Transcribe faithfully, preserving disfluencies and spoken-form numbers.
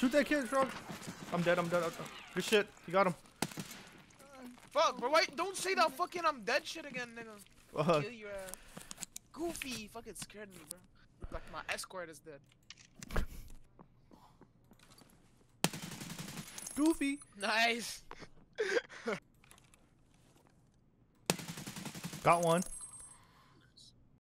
Shoot that kid, Shrug. I'm dead, I'm dead. Good shit. You got him. Fuck, bro, wait, don't say that fucking I'm dead shit again, nigga. Uh, Kill your ass. Goofy, fucking scared me, bro. Like my escort is dead. Goofy. Nice. Got one.